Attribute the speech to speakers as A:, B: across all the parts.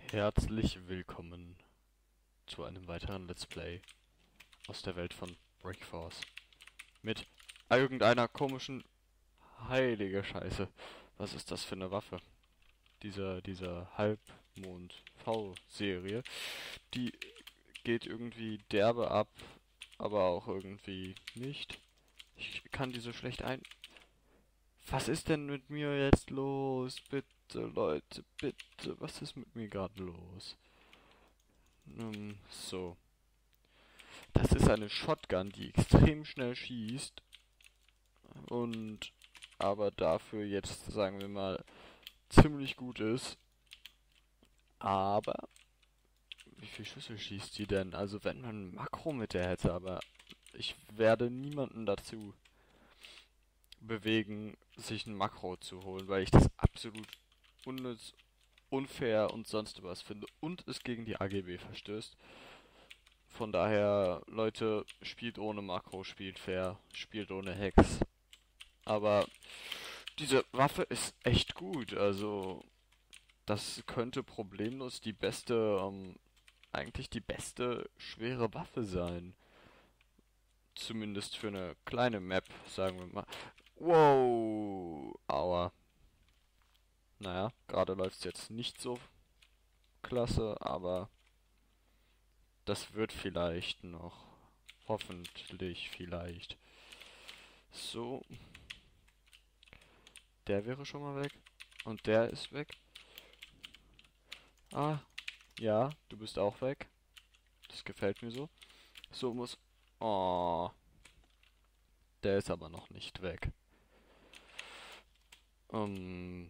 A: Herzlich willkommen zu einem weiteren Let's Play aus der Welt von Breakforce. Mit irgendeiner komischen... Heilige Scheiße. Was ist das für eine Waffe? Dieser Halbmond-V-Serie. Die geht irgendwie derbe ab, aber auch irgendwie nicht. Ich kann die so schlecht ein... Was ist denn mit mir jetzt los? Bitte, Leute, bitte. Was ist mit mir gerade los? So. Das ist eine Shotgun, die extrem schnell schießt und aber dafür jetzt, sagen wir mal, ziemlich gut ist. Aber wie viel Schüsse schießt die denn? Also wenn man ein Makro mit der hätte, aber ich werde niemanden dazu bewegen, sich ein Makro zu holen, weil ich das absolut unnütz, unfair und sonst was finde und es gegen die AGB verstößt. Von daher, Leute, spielt ohne Makro, spielt fair, spielt ohne Hex. Aber diese Waffe ist echt gut, also das könnte problemlos die beste, eigentlich die beste schwere Waffe sein. Zumindest für eine kleine Map, sagen wir mal. Wow, aua. Naja, gerade läuft es jetzt nicht so klasse, aber das wird vielleicht noch. Hoffentlich vielleicht. So, der wäre schon mal weg. Und der ist weg. Ah, ja, du bist auch weg. Das gefällt mir so. So muss... Oh, der ist aber noch nicht weg. Ähm...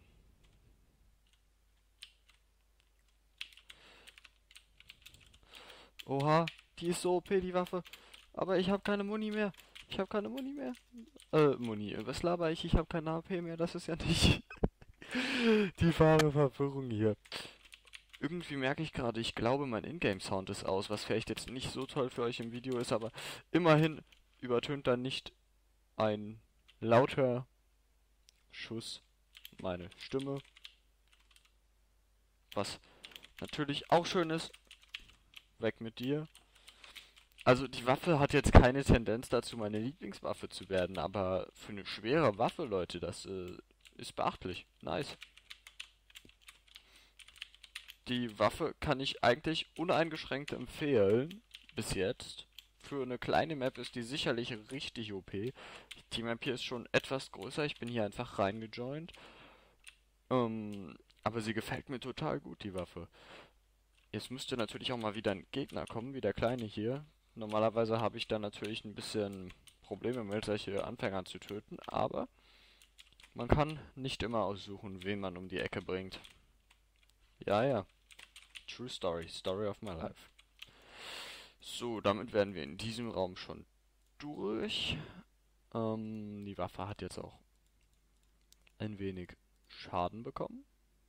A: Oha, die ist so OP, die Waffe. Aber ich habe keine Muni mehr. Ich habe keine Muni mehr. Muni. Was laber ich? Ich habe keine AP mehr. Das ist ja nicht die wahre Verwirrung hier. Irgendwie merke ich gerade, ich glaube, mein Ingame-Sound ist aus, was vielleicht jetzt nicht so toll für euch im Video ist, aber immerhin übertönt dann nicht ein lauter Schuss meine Stimme. Was natürlich auch schön ist. Weg mit dir. Also die Waffe hat jetzt keine Tendenz dazu, meine Lieblingswaffe zu werden, aber für eine schwere Waffe, Leute, das ist beachtlich. Nice. Die Waffe kann ich eigentlich uneingeschränkt empfehlen, bis jetzt. Für eine kleine Map ist die sicherlich richtig OP. Die Map hier ist schon etwas größer, ich bin hier einfach reingejoint. Aber sie gefällt mir total gut, die Waffe. Jetzt müsste natürlich auch mal wieder ein Gegner kommen, wie der Kleine hier. Normalerweise habe ich da natürlich ein bisschen Probleme mit, solche Anfänger zu töten, aber man kann nicht immer aussuchen, wen man um die Ecke bringt. Ja, ja. True Story. Story of my life. So, damit wären wir in diesem Raum schon durch. Die Waffe hat jetzt auch ein wenig Schaden bekommen.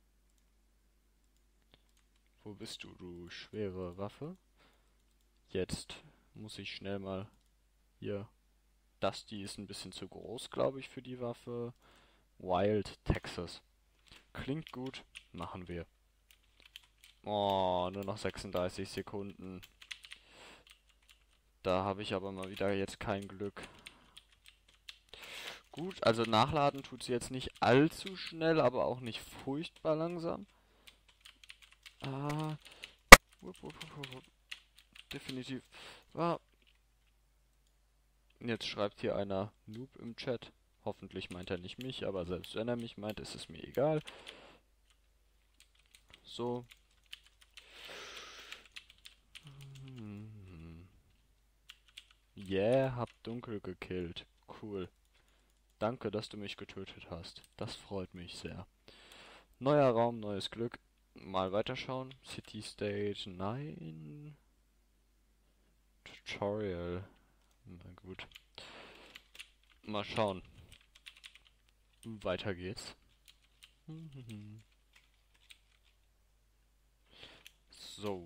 A: Wo bist du, du schwere Waffe? Jetzt muss ich schnell mal hier. Die ist ein bisschen zu groß, glaube ich, für die Waffe. Wild Texas. Klingt gut, machen wir. Oh, nur noch 36 Sekunden. Da habe ich aber mal wieder jetzt kein Glück. Gut, also nachladen tut sie jetzt nicht allzu schnell, aber auch nicht furchtbar langsam. Ah, definitiv. Ah. Jetzt schreibt hier einer Noob im Chat. Hoffentlich meint er nicht mich, aber selbst wenn er mich meint, ist es mir egal. So. Yeah, hab dunkel gekillt. Cool. Danke, dass du mich getötet hast. Das freut mich sehr. Neuer Raum, neues Glück. Mal weiterschauen. City Stage 9. Tutorial. Na gut. Mal schauen. Weiter geht's. So.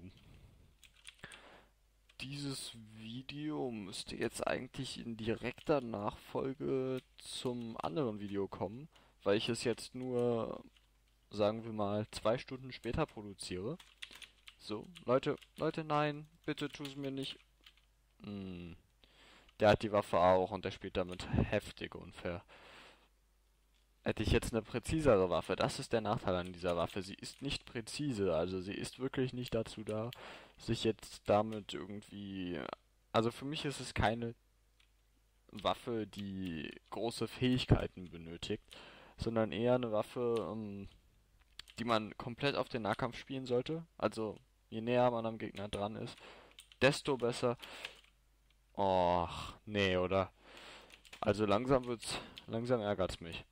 A: Dieses Video müsste jetzt eigentlich in direkter Nachfolge zum anderen Video kommen, weil ich es jetzt nur, sagen wir mal, 2 Stunden später produziere. So, Leute, nein, bitte tu es mir nicht. Hm, der hat die Waffe auch und der spielt damit heftig unfair. Hätte ich jetzt eine präzisere Waffe, das ist der Nachteil an dieser Waffe. Sie ist nicht präzise, also sie ist wirklich nicht dazu da, sich jetzt damit irgendwie... Also für mich ist es keine Waffe, die große Fähigkeiten benötigt, sondern eher eine Waffe, die man komplett auf den Nahkampf spielen sollte. Also je näher man am Gegner dran ist, desto besser. Och, nee, oder? Also langsam ärgert's mich.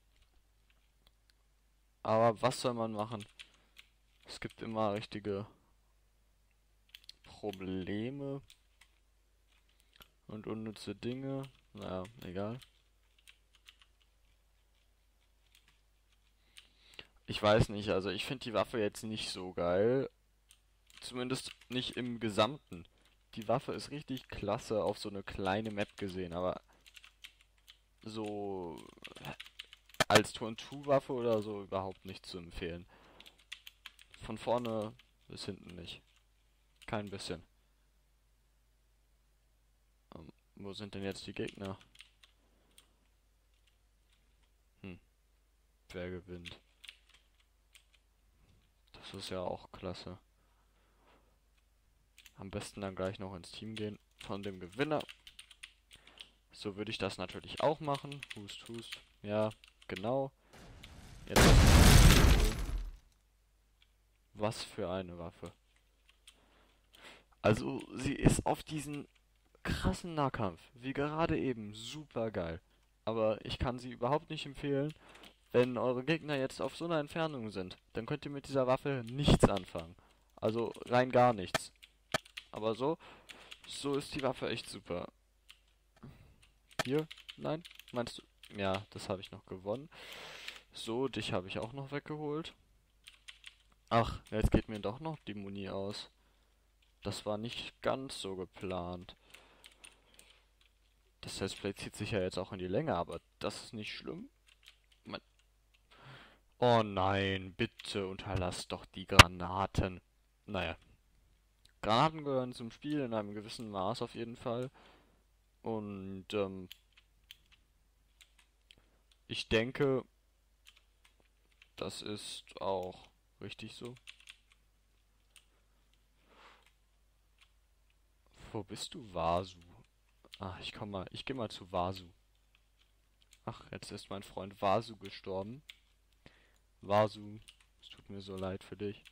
A: Aber was soll man machen? Es gibt immer richtige Probleme und unnütze Dinge. Naja, egal. Ich weiß nicht, also ich finde die Waffe jetzt nicht so geil. Zumindest nicht im Gesamten. Die Waffe ist richtig klasse auf so eine kleine Map gesehen, aber so als Turn-2-Waffe oder so überhaupt nicht zu empfehlen. Von vorne bis hinten nicht. Kein bisschen. Wo sind denn jetzt die Gegner? Hm, wer gewinnt? Das ist ja auch klasse. Am besten dann gleich noch ins Team gehen von dem Gewinner. So würde ich das natürlich auch machen. Hust, hust. Ja, genau. Jetzt. Was für eine Waffe. Also, sie ist auf diesen krassen Nahkampf, wie gerade eben, super geil. Aber ich kann sie überhaupt nicht empfehlen, wenn eure Gegner jetzt auf so einer Entfernung sind. Dann könnt ihr mit dieser Waffe nichts anfangen. Also rein gar nichts. Aber so ist die Waffe echt super. Hier? Nein? Meinst du? Ja, das habe ich noch gewonnen. So, dich habe ich auch noch weggeholt. Ach, jetzt geht mir doch noch die Muni aus. Das war nicht ganz so geplant. Das Let's Play zieht sich ja jetzt auch in die Länge, aber das ist nicht schlimm. Mein Oh nein, bitte unterlasst doch die Granaten. Naja, Granaten gehören zum Spiel in einem gewissen Maß auf jeden Fall. Und ich denke, das ist auch richtig so. Wo bist du, Vasu? Ah, ich gehe mal zu Vasu. Ach, jetzt ist mein Freund Vasu gestorben. Vasu, es tut mir so leid für dich.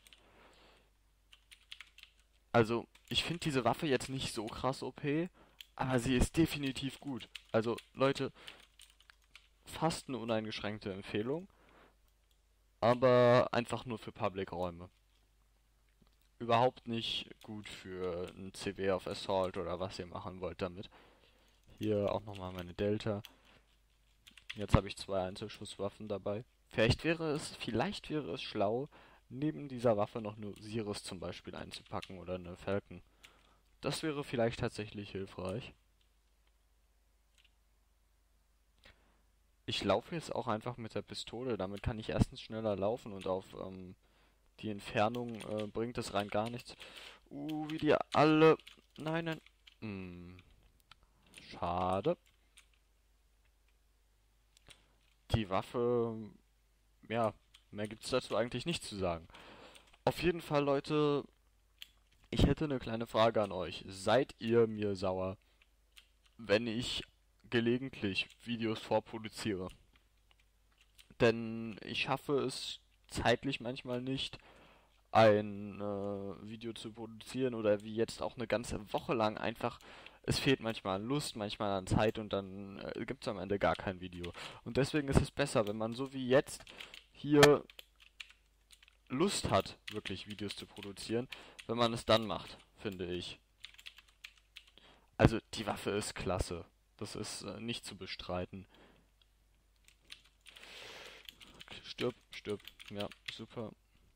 A: Also, ich finde diese Waffe jetzt nicht so krass OP, aber sie ist definitiv gut. Also, Leute, fast eine uneingeschränkte Empfehlung, aber einfach nur für Public-Räume. Überhaupt nicht gut für ein CW auf Assault oder was ihr machen wollt damit. Hier auch nochmal meine Delta. Jetzt habe ich 2 Einzelschusswaffen dabei. Vielleicht wäre es schlau, neben dieser Waffe noch eine Sirus zum Beispiel einzupacken oder eine Falcon. Das wäre vielleicht tatsächlich hilfreich. Ich laufe jetzt auch einfach mit der Pistole. Damit kann ich erstens schneller laufen und auf die Entfernung bringt es rein gar nichts. Wie die alle... Nein, nein. Schade. Die Waffe... Ja, mehr gibt es dazu eigentlich nicht zu sagen. Auf jeden Fall, Leute, ich hätte eine kleine Frage an euch. Seid ihr mir sauer, wenn ich gelegentlich Videos vorproduziere? Denn ich schaffe es zeitlich manchmal nicht, ein Video zu produzieren oder wie jetzt auch eine ganze Woche lang einfach. Es fehlt manchmal an Lust, manchmal an Zeit und dann gibt es am Ende gar kein Video. Und deswegen ist es besser, wenn man so wie jetzt hier Lust hat, wirklich Videos zu produzieren, wenn man es dann macht, finde ich. Also die Waffe ist klasse. Das ist nicht zu bestreiten. Stirb, stirb. Ja, super.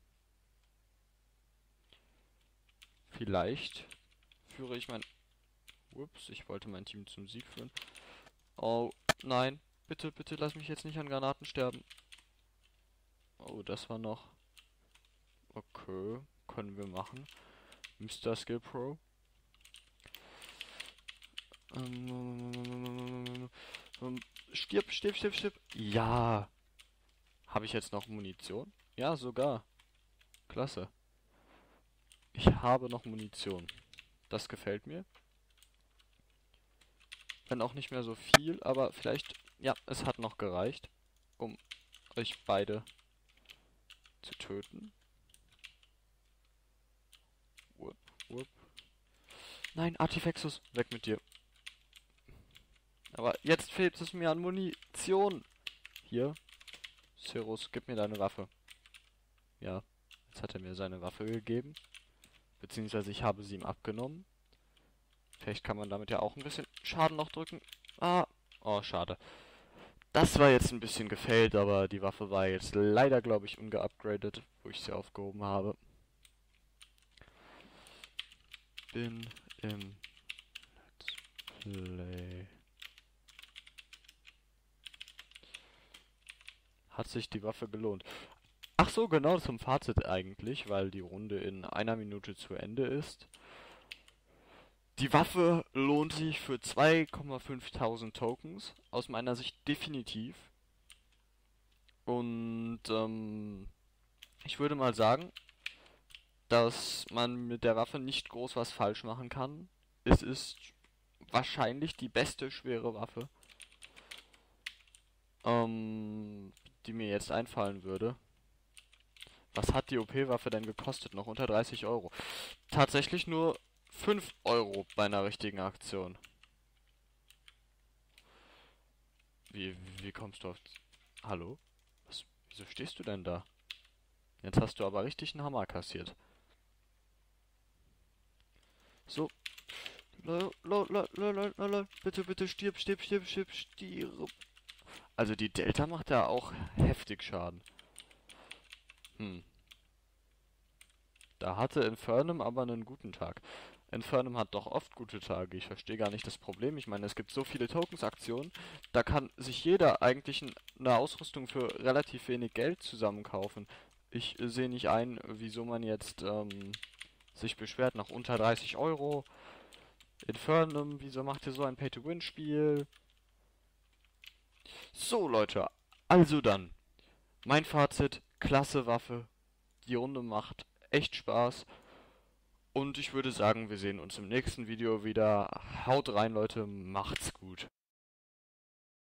A: Vielleicht führe ich mein... Ups, ich wollte mein Team zum Sieg führen. Oh, nein. Bitte, bitte lass mich jetzt nicht an Granaten sterben. Oh, das war noch... Okay, können wir machen. Mr. Skill Pro. Stirb, stirb, stirb, stirb. Ja. Habe ich jetzt noch Munition? Ja, sogar. Klasse. Ich habe noch Munition. Das gefällt mir. Wenn auch nicht mehr so viel, aber vielleicht... Ja, es hat noch gereicht, um euch beide zu töten. Wupp, wupp. Nein, Artifexus, weg mit dir. Aber jetzt fehlt es mir an Munition. Hier, Cerus, gib mir deine Waffe. Ja, jetzt hat er mir seine Waffe gegeben. Beziehungsweise ich habe sie ihm abgenommen. Vielleicht kann man damit ja auch ein bisschen Schaden noch drücken. Ah, oh, schade. Das war jetzt ein bisschen gefailt, aber die Waffe war jetzt leider, glaube ich, ungeupgradet, wo ich sie aufgehoben habe. Bin im Let's Play. Hat sich die Waffe gelohnt? Ach so, genau zum Fazit eigentlich, weil die Runde in 1 Minute zu Ende ist. Die Waffe lohnt sich für 2.500 Tokens, aus meiner Sicht definitiv. Und ich würde mal sagen, dass man mit der Waffe nicht groß was falsch machen kann. Es ist wahrscheinlich die beste schwere Waffe, die mir jetzt einfallen würde. Was hat die OP-Waffe denn gekostet? Noch unter 30 Euro. Tatsächlich nur 5 Euro bei einer richtigen Aktion. Wie kommst du auf... Hallo? Wieso stehst du denn da? Jetzt hast du aber richtig einen Hammer kassiert. So. Bitte, bitte, stirb, stirb, stirb, stirb, stirb. Also die Delta macht ja auch heftig Schaden. Da hatte Infernum aber einen guten Tag. Infernum hat doch oft gute Tage. Ich verstehe gar nicht das Problem. Ich meine, es gibt so viele Tokens-Aktionen. Da kann sich jeder eigentlich eine Ausrüstung für relativ wenig Geld zusammenkaufen. Ich sehe nicht ein, wieso man jetzt sich beschwert nach unter 30 Euro. Infernum, wieso macht ihr so ein Pay-to-Win-Spiel? So, Leute. Also dann. Mein Fazit. Klasse Waffe. Die Runde macht echt Spaß. Und ich würde sagen, wir sehen uns im nächsten Video wieder. Haut rein, Leute. Macht's gut.